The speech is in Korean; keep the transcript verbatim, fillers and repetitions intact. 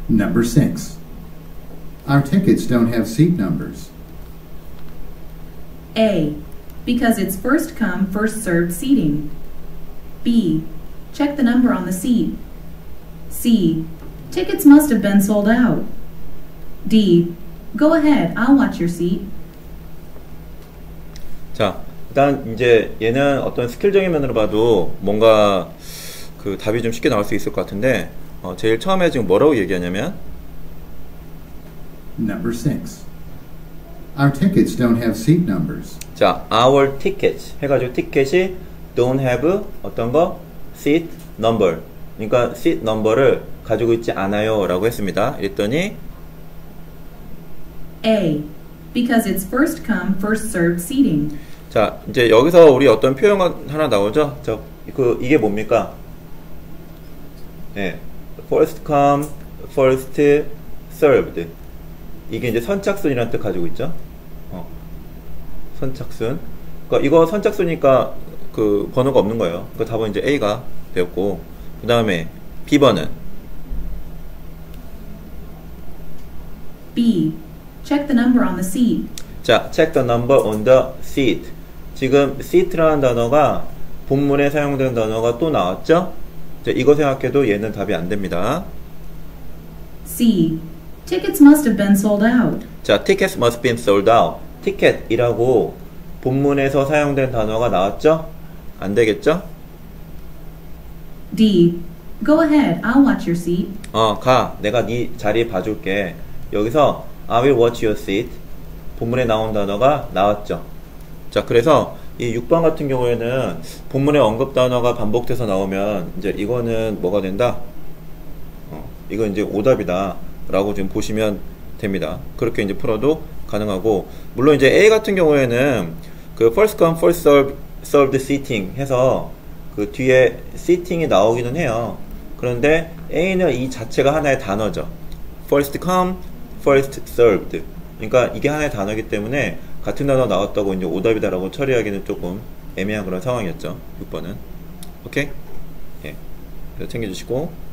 Number six. Our tickets don't have seat numbers. A. Because it's first come, first served seating. B. Check the number on the seat. C. Tickets must have been sold out. D. Go ahead, I'll watch your seat. 자, 일단 이제 얘는 어떤 스킬적인 면으로 봐도 뭔가 그 답이 좀 쉽게 나올 수 있을 것 같은데 어, 제일 처음에 지금 뭐라고 얘기하냐면 Number six. Our tickets don't have seat numbers. 자, our tickets 해가지고 티켓이 don't have 어떤 거? seat number. 그러니까 seat number를 가지고 있지 않아요 라고 했습니다. 이랬더니 A. Because it's first come, first served seating. 자, 이제 여기서 우리 어떤 표현 하나 나오죠? 저, 그, 이게 뭡니까? 네. first come, first served. 이게 이제 선착순이라는 뜻 가지고 있죠? 어. 선착순. 그러니까 이거 선착순이니까 그 번호가 없는 거예요. 그러니까 답은 이제 A가 되었고, 그 다음에 B번은 B. Check the number on the seat. 자, check the number on the seat. 지금 seat라는 단어가 본문에 사용된 단어가 또 나왔죠? 자, 이거 생각해도 얘는 답이 안 됩니다. C. Tickets must have been sold out. 자, tickets must be sold out. ticket이라고 본문에서 사용된 단어가 나왔죠? 안 되겠죠? D. Go ahead, I'll watch your seat. 어, 가. 내가 네 자리 봐줄게. 여기서 I will watch your seat. 본문에 나온 단어가 나왔죠. 자, 그래서 이 육 번 같은 경우에는 본문에 언급 단어가 반복돼서 나오면 이제 이거는 뭐가 된다? 어, 이건 이제 오답이다. 라고 지금 보시면 됩니다. 그렇게 이제 풀어도 가능하고, 물론 이제 A 같은 경우에는 그 first come, first served, served seating 해서 그 뒤에 seating이 나오기는 해요. 그런데 A는 이 자체가 하나의 단어죠. first come, first served. 그러니까 이게 하나의 단어이기 때문에 같은 단어 나왔다고 이제 오답이다라고 처리하기는 조금 애매한 그런 상황이었죠. 육 번은. 오케이? 예. 그래서 챙겨주시고.